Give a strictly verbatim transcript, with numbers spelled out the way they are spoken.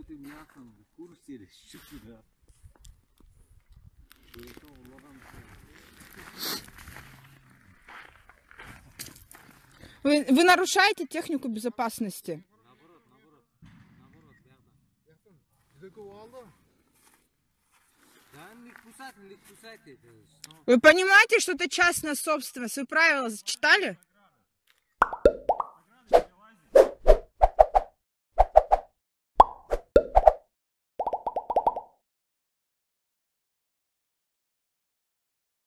ты мясом в курсе сюда. Вы, вы нарушаете технику безопасности. Наоборот, наоборот, наоборот, верно. Вы понимаете, что это частная собственность? Вы правила читали?